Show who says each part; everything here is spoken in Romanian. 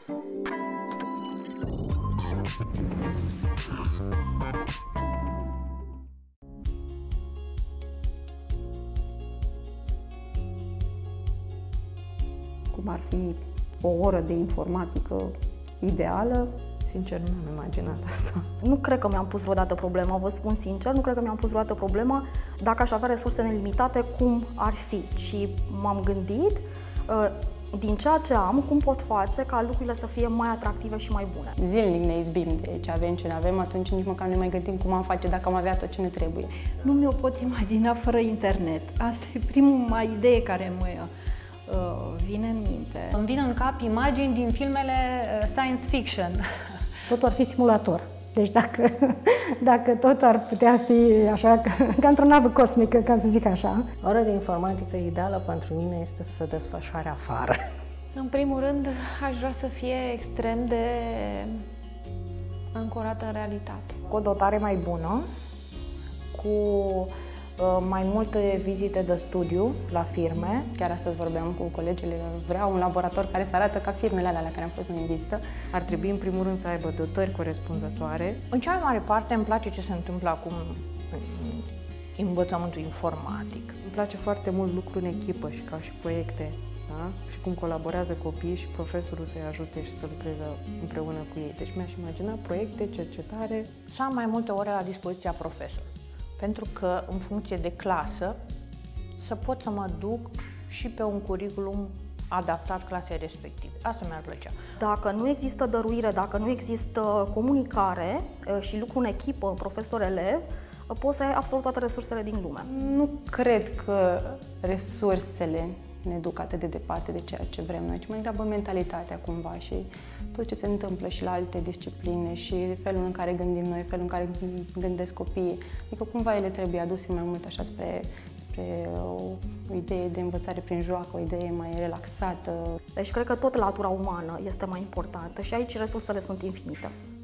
Speaker 1: Cum ar fi o oră de informatică ideală?
Speaker 2: Sincer, nu am imaginat asta.
Speaker 3: Nu cred că mi-am pus vreodată problema, vă spun sincer, nu cred că mi-am pus vreodată problema dacă aș avea resurse nelimitate, cum ar fi. Și m-am gândit, din ceea ce am, cum pot face ca lucrurile să fie mai atractive și mai bune.
Speaker 4: Zilnic ne izbim de ce avem, ce nu avem, atunci nici măcar nu ne mai gândim cum am face dacă am avea tot ce ne trebuie.
Speaker 5: Nu mi-o pot imagina fără internet. Asta e prima idee care mă vine în minte.
Speaker 6: Îmi vin în cap imagini din filmele science fiction.
Speaker 7: Totul ar fi simulator. Deci dacă tot ar putea fi așa, ca într-o navă cosmică, ca să zic așa.
Speaker 8: Ora de informatică ideală pentru mine este să se desfășoare afară.
Speaker 9: În primul rând, aș vrea să fie extrem de ancorată în realitate.
Speaker 10: Cu o dotare mai bună, cu mai multe vizite de studiu la firme.
Speaker 4: Chiar astăzi vorbeam cu colegele, vreau un laborator care să arată ca firmele alea la care am fost noi în vizită.
Speaker 2: Ar trebui în primul rând să aibă dotări corespunzătoare.
Speaker 10: În cea mai mare parte îmi place ce se întâmplă acum în învățământul informatic.
Speaker 2: Îmi place foarte mult lucrul în echipă și ca și proiecte, da? Și cum colaborează copiii și profesorul să-i ajute și să lucreze împreună cu ei. Deci mi-aș imagina proiecte, cercetare.
Speaker 10: Să am mai multe ore la dispoziția profesorului. Pentru că, în funcție de clasă, să pot să mă duc și pe un curriculum adaptat clasei respective. Asta mi-ar plăcea.
Speaker 3: Dacă nu există dăruire, dacă nu există comunicare și lucru în echipă, profesor-elev, poți să ai absolut toate resursele din lume.
Speaker 4: Nu cred că resursele ne duc atât de departe de ceea ce vrem noi, ci mai degrabă mentalitatea cumva și tot ce se întâmplă și la alte discipline și felul în care gândim noi, felul în care gândesc copiii. Adică cumva ele trebuie aduse mai mult așa spre o idee de învățare prin joacă, o idee mai relaxată.
Speaker 3: Deci cred că tot latura umană este mai importantă și aici resursele sunt infinite.